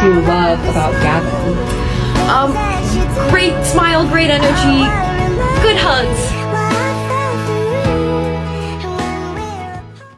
you love about Gavin? Great smile, great energy, good hugs.